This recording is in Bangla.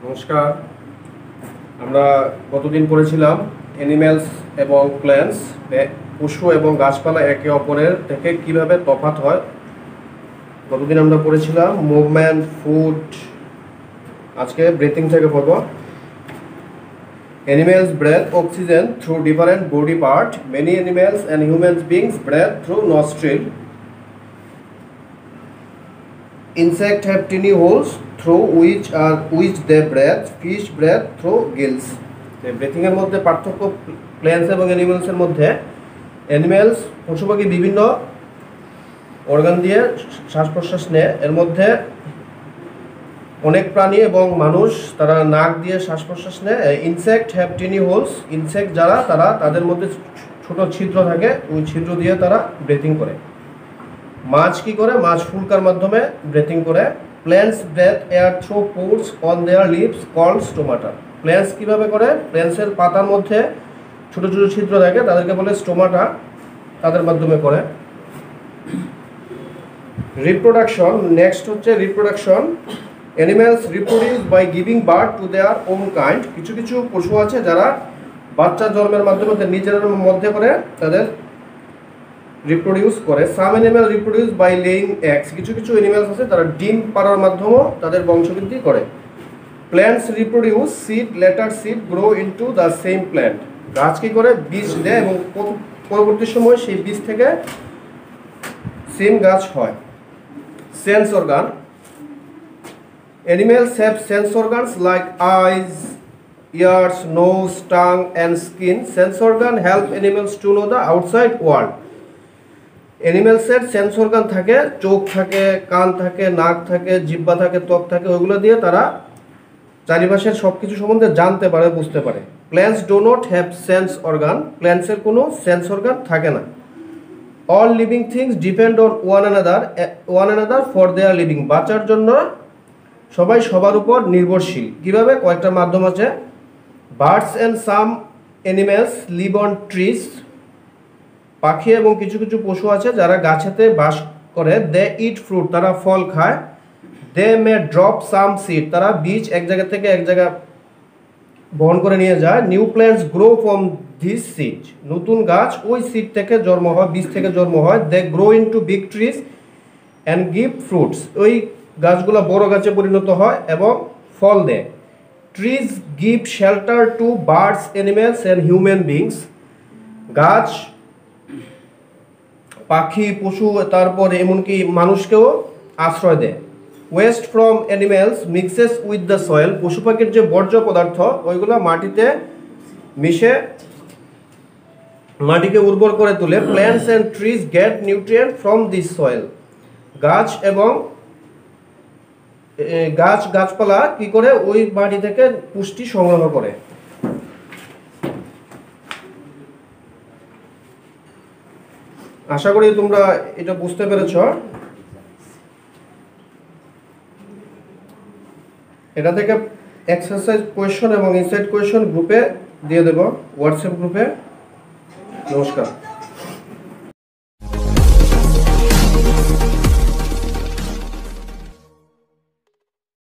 নমস্কার। আমরা গতদিন পড়েছিলাম অ্যানিম্যালস এবং প্ল্যান্টস, পশু এবং গাছপালা একে অপরের থেকে কিভাবে তফাৎ হয়। গতদিন আমরা পড়েছিলাম মুভমেন্ট, ফুড। আজকে ব্রিথিং থেকে পড়ব। Animals breathe oxygen through different body part. Many animals and human beings breathe through nostril. Insects have tiny holes through which they breathe. Fish breathe through gills. Breathing এর মধ্যে পার্থক্য প্ল্যান্টস এবং অ্যানিমেলসের মধ্যে। অ্যানিমেলস পশু পাখি বিভিন্ন অর্গান দিয়ে শ্বাস প্রশ্বাস নেয়। এর মধ্যে অনেক প্রাণী এবং মানুষ তারা নাক দিয়ে শ্বাস প্রশ্বাস নেয়। Insect have tiny holes. Insect যারা তাদের মধ্যে ছোট ছিদ্র থাকে, ওই ছিদ্র দিয়ে তারা ব্রিথিং করে। মাছ কি করে? মাছ ফুলকার মাধ্যমে ব্রিথিং করে। Plants breathe air through pores on their leaves called stomata. Plants কিভাবে করে? প্ল্যান্টসের পাতার মধ্যে ছোট ছোট ছিদ্র থাকে, তাদেরকে বলে স্টোমাটা, তাদের মাধ্যমে করে। রিপ্রোডাকশন, নেক্সট হচ্ছে reproduction. Animals reproduce by giving birth to their own kind. কিছু কিছু পশু আছে যারা বাচ্চা জন্মের মাধ্যমে নিজেদের মধ্যে করে তাদের রিপ্রোডিউস করে। Some animal reproduce by laying eggs. কিছু কিছু অ্যানিম্যালস আছে তারা ডিম পাড়ার মাধ্যমেও তাদের বংশবৃদ্ধি করে। Plants reproduce seed, later seed grow into the same plant. গাছ কি করে? বীজ দেয় এবং পরবর্তী সময় সেই বীজ থেকে সেম গাছ হয়। Sense organ. Animals have sense organs like eyes, ears, nose, tongue and skin. Sense organ help animals to know the outside world. Animals এর সেন্স অর্গান থাকে, চোখ থাকে, কান থাকে, নাক থাকে, জিহ্বা থাকে, ত্বক থাকে। ওইগুলো দিয়ে তারা চারিপাশের সব কিছু সম্বন্ধে জানতে পারে, বুঝতে পারে। Plants do not have sense organ. প্ল্যান্টসের কোনো সেন্স অর্গান থাকে না। All living things depend on one another for their living. বাঁচার জন্য সবাই সবার উপর নির্ভরশীল। কিভাবে? কয়েকটা মাধ্যম আছে। Birds and some animals live on trees. পাখি এবং কিছু কিছু পশু আছে যারা গাছেতে বাস করে। দে ইট ফ্রুট, তারা ফল খায়। দে মে ড্রপ সাম সিড, তারা বীজ এক জায়গা থেকে এক জায়গা বহন করে নিয়ে যায়। New plants grow from this seed, নতুন গাছ ওই সিড থেকে জন্ম হয়, বীজ থেকে জন্ম হয়। They grow into big trees and give fruits, ওই গাছগুলো বড় গাছে পরিণত হয় এবং ফল দেয়। Trees give shelter to birds, animals and human beings. গাছ পাখি, পশু, তারপর এমনকি মানুষকেও আশ্রয় দেয়। Waste from animals mixes with the soil. পশু পাখির যে বর্জ্য পদার্থ ওইগুলো মাটিতে মিশে মাটিকে উর্বর করে তোলে। Plants and trees get nutrient from this soil. গাছ এবং গাছপালা কি করে? ওই মাটি থেকে পুষ্টি সংগ্রহ করে। আশা করি তোমরা এটা বুঝতে পেরেছ। এটা থেকে এক্সারসাইজ কোয়েশ্চন এবং ইনসাইড কোয়েশ্চন গ্রুপে দিয়ে দেব, হোয়াটসঅ্যাপ গ্রুপে। নমস্কার।